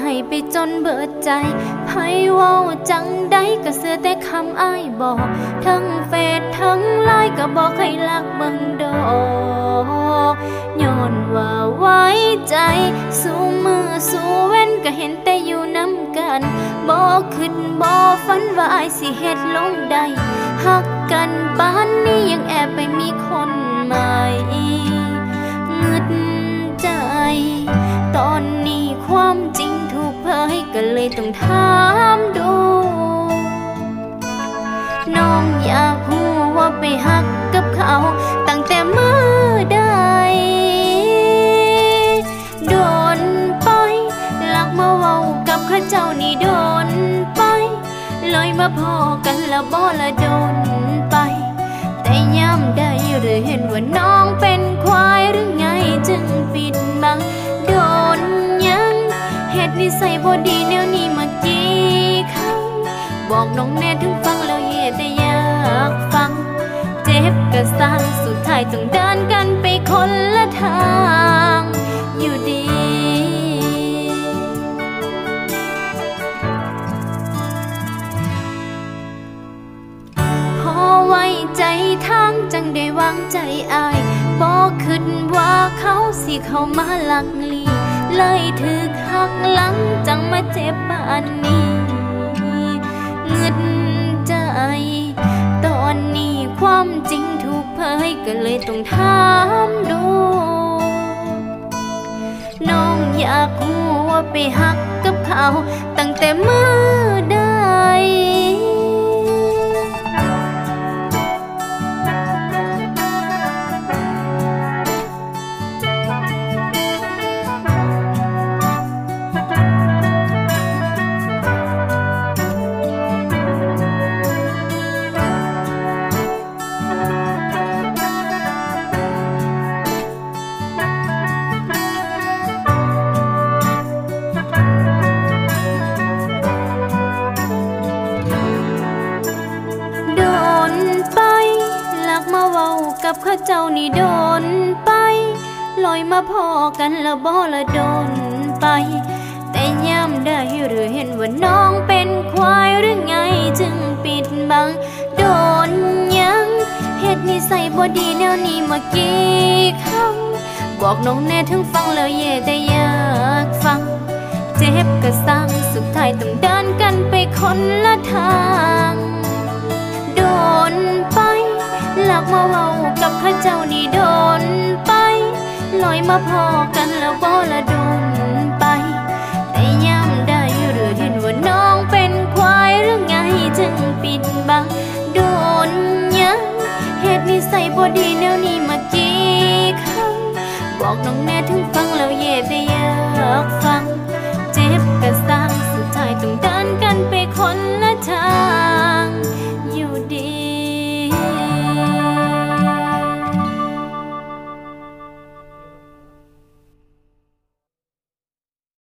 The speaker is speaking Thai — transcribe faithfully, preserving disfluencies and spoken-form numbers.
ให้ไปจนเบิดใจไผเว้าจังใดก็เสือแต่คำอ้ายบอกทั้งเฟซทั้งไลน์ก็บอกให้รักเบิ่งดอกย้อนว่าไว้ใจสู้มือสู้เว้นก็เห็นแต่อยู่นำกันบ่คิดบ่ฝันว่าอ้ายสิเฮ็ดลงได้ฮักกันปานนี้ยังแอบไปมีคนใหม่งึดใจตอนนี้ความจริงถูกเผยก็เลยต้องถามดูน้องอยากรู้ว่าไปฮักกับเขาตั้งแต่เมื่อใดโดนไปลักมาเว้ากับข้าเจ้านี่โดนไปเลยมาพอกันแล้วบ่ละโดนไปแต่ย้ำได้หรือเห็นว่าน้องเป็นควายหรือไงจึงปิดบังโดนยังเหตุนิสัยบ่ดีแนวนี้มากี่ครั้งบอกน้องแน่ถึงฟังแล้วเย่แต่อยากฟังเจ็บก็สร้างสุดท้ายต้องเดินกันไปคนละทางอยู่ดีพอไว้ใจทางจังได้วางใจอายบอกคิดว่าเขาสิเข้ามาลักลีเลยถึกหักหลังจังมาเจ็บปานนี้เงึดใจตอนนี้ความจริงถูกเผยก็เลยต้องถามดูน้องอยากรู้ว่าไปหักกับเขาตั้งแต่เมื่อใดกับข้าเจ้านี่โดนไปลอยมาพอกันแล้วบ่ละโดนไปแต่ย้ำได้หรือเห็นว่าน้องเป็นควายหรือไงจึงปิดบังโดนยังเหตุนิสัยบ่ดีแนวนี้มากี่ครั้งบอกน้องแน่ถึงฟังแล้วเย่แต่อยากฟังเจ็บก็สร้างสุดท้ายต้องเดินกันไปคนละทางโดนไปลักมาเว้ากับข้าเจ้านี่โดนไปลอยมาพอกันแล้วบ่ละโดนไปแต่ย้ำได้หรือเห็นว่าน้องเป็นควายหรือไงจึงปิดบังโดนยังเหตุนิสัยบ่ดีแนวนี้มากี่ครั้งบอกน้องแน่